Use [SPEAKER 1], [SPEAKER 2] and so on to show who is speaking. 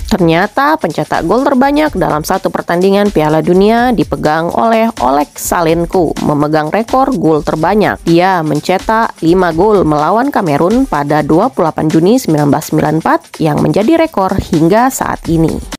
[SPEAKER 1] Ternyata pencetak gol terbanyak dalam satu pertandingan Piala Dunia dipegang oleh Oleg Salenko, memegang rekor gol terbanyak. Dia mencetak 5 gol melawan Kamerun pada 28 Juni 1994 yang menjadi rekor hingga saat ini.